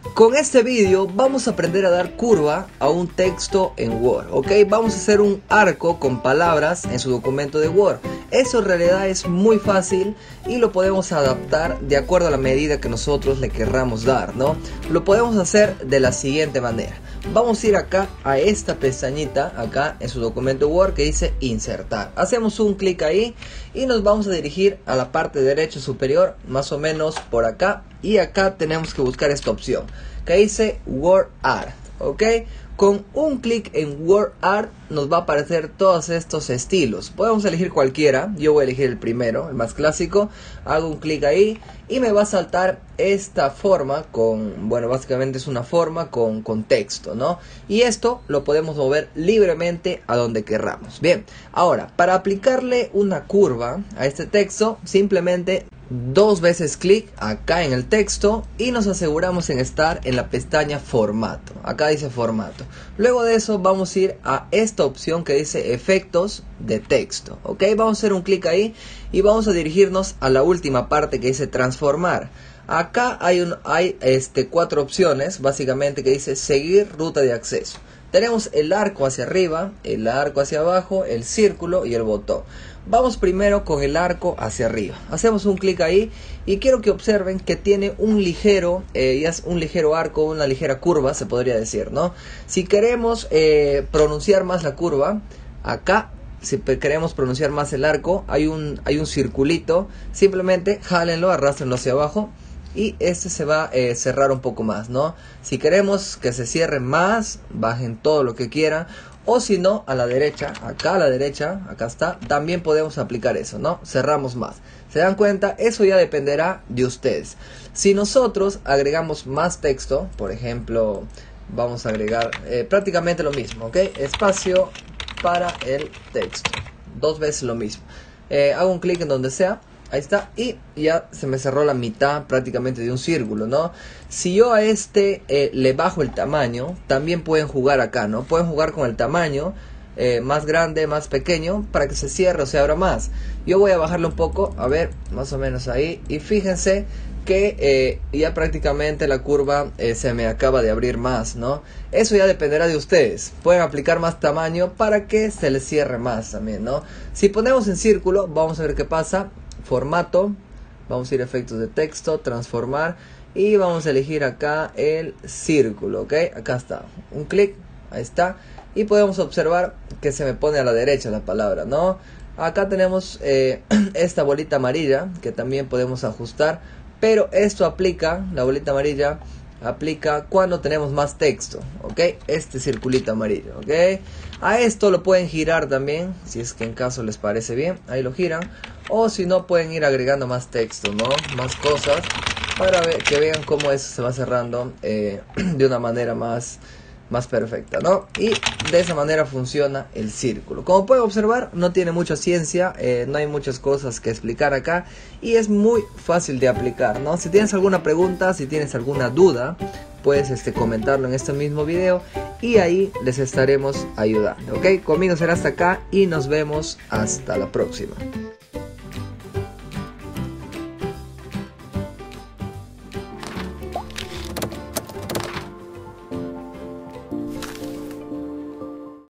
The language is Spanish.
Con este vídeo vamos a aprender a dar curva a un texto en Word, ¿ok? Vamos a hacer un arco con palabras en su documento de Word. Eso en realidad es muy fácil y lo podemos adaptar de acuerdo a la medida que nosotros le querramos dar, ¿no? Lo podemos hacer de la siguiente manera. Vamos a ir acá a esta pestañita, acá en su documento Word que dice insertar. Hacemos un clic ahí y nos vamos a dirigir a la parte derecha superior, más o menos por acá. Y acá tenemos que buscar esta opción que dice Word Art, ¿ok? Con un clic en Word Art nos va a aparecer todos estos estilos. Podemos elegir cualquiera, yo voy a elegir el primero, el más clásico. Hago un clic ahí y me va a saltar esta forma con, bueno, básicamente es una forma con texto, ¿no? Y esto lo podemos mover libremente a donde querramos. Bien, ahora, para aplicarle una curva a este texto, simplemente dos veces clic acá en el texto y nos aseguramos en estar en la pestaña formato. Acá dice formato. Luego de eso vamos a ir a esta opción que dice efectos de texto, ¿ok? Vamos a hacer un clic ahí y vamos a dirigirnos a la última parte que dice transformar. Acá hay cuatro opciones básicamente que dice seguir ruta de acceso. Tenemos el arco hacia arriba, el arco hacia abajo, el círculo y el botón. Vamos primero con el arco hacia arriba. Hacemos un clic ahí y quiero que observen que tiene un ligero arco, una ligera curva, se podría decir, ¿no? Si queremos pronunciar más la curva, acá, si queremos pronunciar más el arco, hay un circulito. Simplemente jálenlo, arrastrenlo hacia abajo. Y este se va a cerrar un poco más, ¿no? Si queremos que se cierre más, bajen todo lo que quieran. O si no, a la derecha, acá a la derecha, acá está, también podemos aplicar eso, ¿no? Cerramos más. ¿Se dan cuenta? Eso ya dependerá de ustedes. Si nosotros agregamos más texto, por ejemplo, vamos a agregar prácticamente lo mismo, ¿ok? Espacio para el texto. Dos veces lo mismo. Hago un clic en donde sea. Ahí está, y ya se me cerró la mitad prácticamente de un círculo, ¿no? Si yo a le bajo el tamaño, también pueden jugar acá, ¿no? Pueden jugar con el tamaño, más grande, más pequeño, para que se cierre o se abra más. Yo voy a bajarlo un poco, a ver, más o menos ahí, y fíjense que ya prácticamente la curva se me acaba de abrir más, ¿no? Eso ya dependerá de ustedes. Pueden aplicar más tamaño para que se les cierre más también, ¿no? Si ponemos en círculo, vamos a ver qué pasa. Formato, vamos a ir a efectos de texto, transformar y vamos a elegir acá el círculo, ok, acá está, un clic, ahí está, y podemos observar que se me pone a la derecha la palabra, ¿no? Acá tenemos esta bolita amarilla que también podemos ajustar, pero esto aplica, la bolita amarilla aplica cuando tenemos más texto, ok, este circulito amarillo, ok. A esto lo pueden girar también, si es que en caso les parece bien, ahí lo giran. O si no, pueden ir agregando más texto, ¿no? Más cosas, para que vean cómo eso se va cerrando de una manera más perfecta, ¿no? Y de esa manera funciona el círculo. Como pueden observar, no tiene mucha ciencia, no hay muchas cosas que explicar acá y es muy fácil de aplicar, ¿no? Si tienes alguna pregunta, si tienes alguna duda, puedes comentarlo en este mismo video y ahí les estaremos ayudando, ¿ok? Conmigo será hasta acá y nos vemos hasta la próxima.